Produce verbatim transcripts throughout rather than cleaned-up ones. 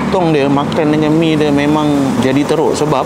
sotong dia makan dengan mi dia memang jadi teruk sebab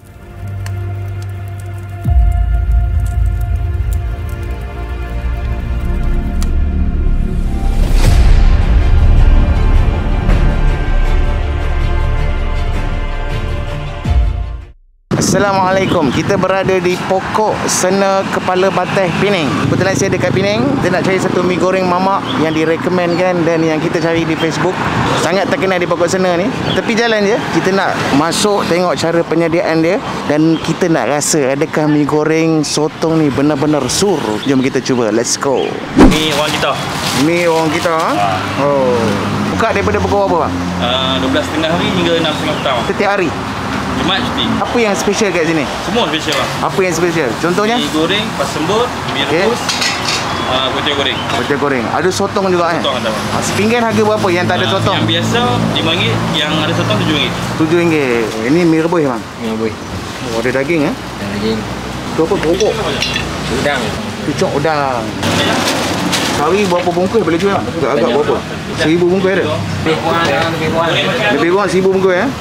Assalamualaikum. Kita berada di pokok Sena Kepala Batai Penang. Kebetulan saya dekat Penang. Kita nak cari satu mi goreng mamak yang direkomendkan dan yang kita cari di Facebook. Sangat terkenal di pokok Sena ni. Tepi jalan je. Kita nak masuk tengok cara penyediaan dia dan kita nak rasa adakah mi goreng sotong ni benar-benar sur. Jom kita cuba. Let's go. Ni orang kita. Mi orang kita ha? Ha. Oh. Buka daripada pukul berapa bang? Uh, dua belas tiga puluh hari hingga enam tiga puluh petang. Setiap hari. Jumaat cuti. Apa yang special kat sini? Semua special bang. Apa yang special? Contohnya? Mi goreng, pasembut, mi rebus, okay. uh, kuih goreng. Kuih goreng. Ada sotong juga kan? Sotong ada bang. Sepinggan harga berapa yang tak ada uh, sotong? Yang biasa lima ringgit, yang ada sotong tujuh ringgit. tujuh ringgit. Ini mi rebus bang? Mi rebus. Oh, ada daging eh? Ada daging. Itu apa? Kerupuk? Udang. Cucuk udang. Sehari berapa bungkus boleh jual? Agak berapa? Seribu bungkus ada? Lebih kurang, lebih kurang. Lebih kurang seribu bungkus ya?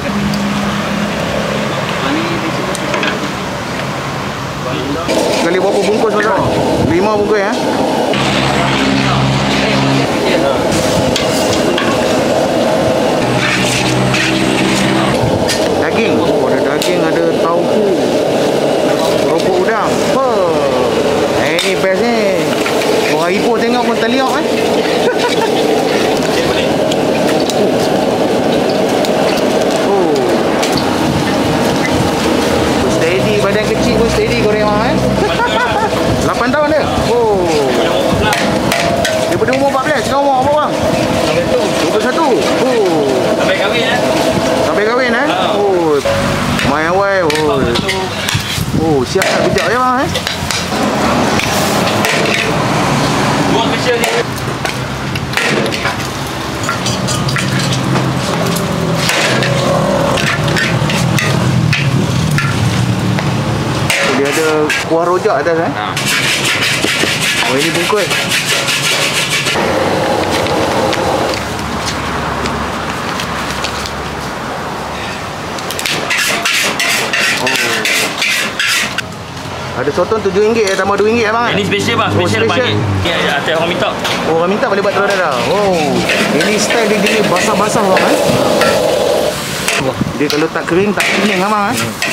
Kali berapa bungkus tuan? Lima bungkus ya? Daging. Oh, ada daging, ada tauhu. Kerupuk udang. Oh. Eh, ni best ni. Orang Ipoh tengok pun terliok kan? Oh. Steady, badan kecil pun steady goreng orang eh? lapan tahun dia? Oh. Daripada umur empat belas, sekarang umur apa bang? dua puluh satu. Oh. Sampai kahwin eh? Sampai kahwin eh? Oh. My wife. Oh. Oh, siap nak bijak je bang eh? Buat special ni. Dia ada kuah rojak atas eh? Ha. Oh, ini bungkus. Oh. Ada sotong tujuh ringgit eh, tambah dua ringgit abang. Ini special bang, Oh, special special. bagi. Okay, atas orang minta. Oh, orang minta boleh buat telur dadah. Oh. Ini style dia gini basah-basah bang eh? Dia kalau tak kering tak kuning abang eh?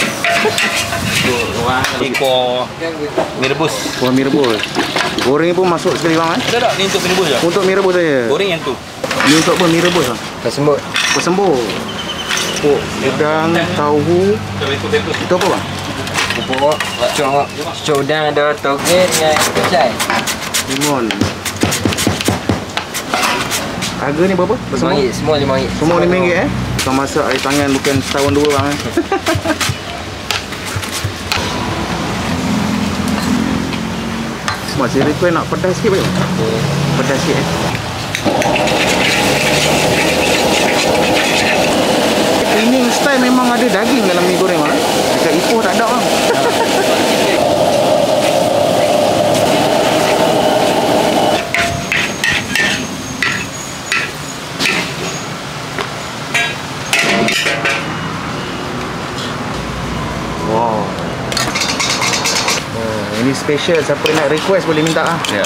Orang ekor mi rebus. Kuah mi rebus. Goreng pun masuk sekali bang eh? Tak tak, ni untuk mi rebus je. Untuk mi rebus saja. Goreng yang tu. Ni untuk apa mi rebus bang? Pasembut. Pasembut. Oh, udang, tauhu. Itu apa bang? Kerupuk. Cucuk. Cucuk udang ada toge dengan kecai. Limon. Harga ni berapa? lima ringgit. Semua lima ringgit. Semua lima ringgit eh? Bukan masak air tangan, bukan setahun dua bang eh? Masih request nak pedas sikit bang? Okay. Pedas sikit eh? Cleaning style memang ada daging dalam mi goreng bang. Dekat Ipoh tak ada bang. Wow. Oh, ini special. Siapa nak request boleh minta ah. Ya.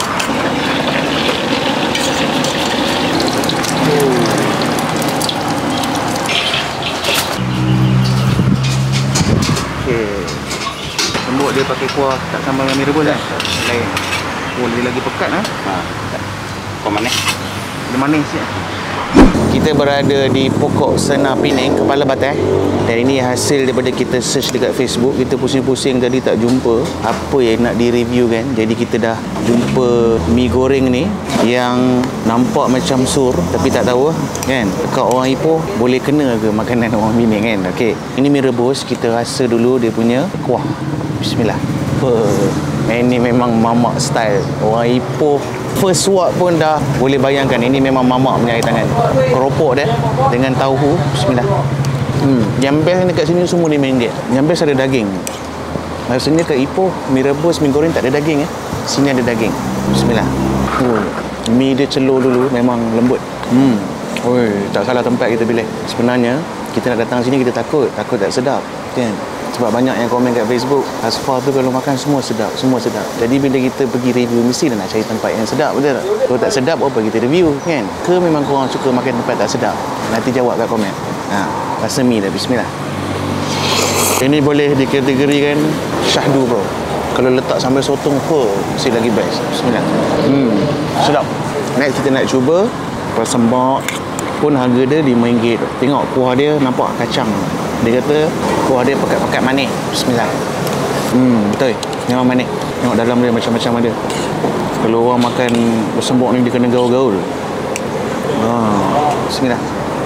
Sembut dia pakai kuah tak sambal dengan mi rebus kan? Lain. Oh, dia lagi pekat ah. Ha. Kuah manis. Dia manis ya. Kita berada di pokok Sena Penang, Kepala Batai. Dan ini hasil daripada kita search dekat Facebook. Kita pusing-pusing tadi tak jumpa apa yang nak di-review kan. Jadi kita dah jumpa mi goreng ni yang nampak macam sur tapi tak tahu kan. Dekat orang Ipoh boleh kena ke makanan orang Penang kan. Okey. Ini mi rebus, kita rasa dulu dia punya kuah. Bismillah. Ini memang mamak style. Orang Ipoh first swap pun dah boleh bayangkan ini memang mamak punya air tangan. Keropok dia dengan tauhu. Bismillah. Hmm, yang best dekat sini semua lima ringgit. Yang best ada daging. Rasanya kat Ipoh mi rebus, mi goreng tak ada daging eh. Sini ada daging. Bismillah. Hmm. Mi dia celur dulu memang lembut. Hmm. Oi, tak salah tempat kita pilih. Sebenarnya kita nak datang sini kita takut, takut tak sedap, kan? Sebab banyak yang komen kat Facebook, Asfar tu kalau makan semua sedap, semua sedap. Jadi bila kita pergi review mesti nak cari tempat yang sedap, betul tak? Kalau tak sedap apa kita review, kan? Ke memang korang suka makan tempat tak sedap? Nanti jawab kat komen. Ha, rasa mi dah, bismillah. Ini boleh dikategorikan syahdu bro. Kalau letak sambal sotong ke, mesti lagi best. Bismillah. Hmm, sedap. Next kita nak cuba persembak pun harga dia lima ringgit. Tengok kuah dia nampak kacang. Dia kata kuah dia pekat-pekat manis. Bismillah. Hmm, betul. Memang manis. Tengok dalam dia macam-macam ada. Kalau orang makan bersembok ni dia kena gaul-gaul. Ah, bismillah.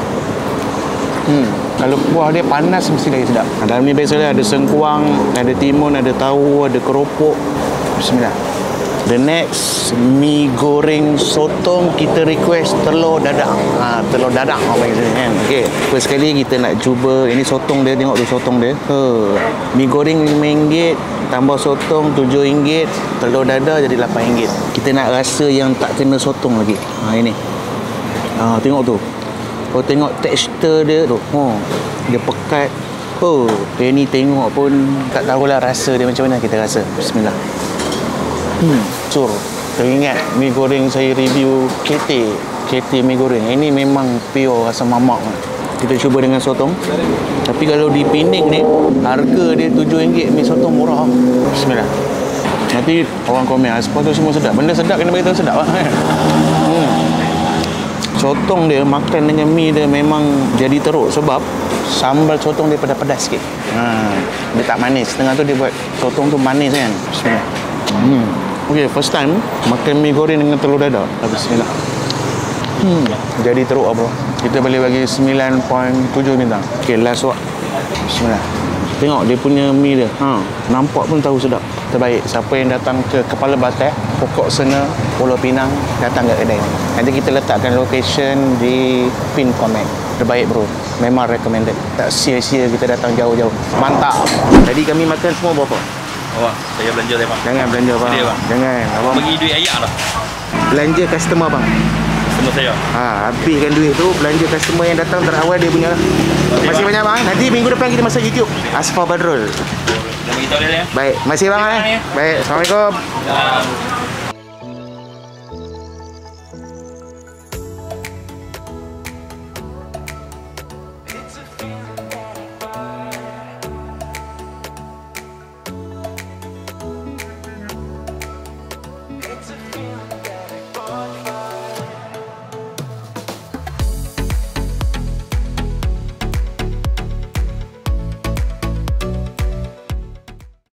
Hmm, kalau kuah dia panas mesti lagi sedap. Dalam ni biasanya ada sengkuang, ada timun, ada tahu, ada keropok. Bismillah. The next, mi goreng sotong kita request telur dadak. Ha, telur dadak orang panggil sini kan. Okey, first sekali kita nak cuba ini sotong dia, tengok tu sotong dia. Ha, mi goreng lima ringgit, tambah sotong tujuh ringgit, telur dadak jadi lapan ringgit. Kita nak rasa yang tak kena sotong lagi. Ha, ini. Ha, tengok tu. Kau tengok tekstur dia tu. Oh, dia pekat. Oh, ini tengok pun tak tahulah rasa dia macam mana, kita rasa. Bismillah. Hmm, cur. Teringat mi goreng saya review K T. K T mi goreng. Ini memang pure rasa mamak. Kita cuba dengan sotong. Tapi kalau di Penang ni, harga dia tujuh ringgit mi sotong murah. Bismillah. Nanti orang komen, Asfar tu semua sedap. Benda sedap kena beritahu sedap lah. Hmm. Sotong dia makan dengan mi dia memang jadi teruk sebab sambal sotong dia pedas-pedas sikit. Ha, dia tak manis. Setengah tu dia buat sotong tu manis kan. Bismillah. Hmm. Okay, first time makan mi goreng dengan telur dadak. Bismillah. Hmm, jadi teruk bro. Kita boleh bagi sembilan perpuluhan tujuh bintang. Okay, last one. Bismillah. Tengok dia punya mi dia. Ha, nampak pun tahu sedap. Terbaik. Siapa yang datang ke Kepala Batai, Pokok Sena, Pulau Pinang, datang ke kedai ni. Nanti kita letakkan location di pin komen. Terbaik bro. Memang recommended. Tak sia-sia kita datang jauh-jauh. Mantap. Tadi kami makan semua berapa? Abang, saya belanja saya bang. Jangan belanja bang. Dia, bang. Jangan. Abang Bagi duit ayak lah. belanja customer bang. Customer saya. Ha, habiskan duit tu belanja customer yang datang terawal dia punya. Terima kasih banyak bang. Nanti minggu depan kita masuk YouTube Asfar Badrul. Jangan beritahu dia ya. Baik, masih bang eh. Baik, Assalamualaikum. Ya.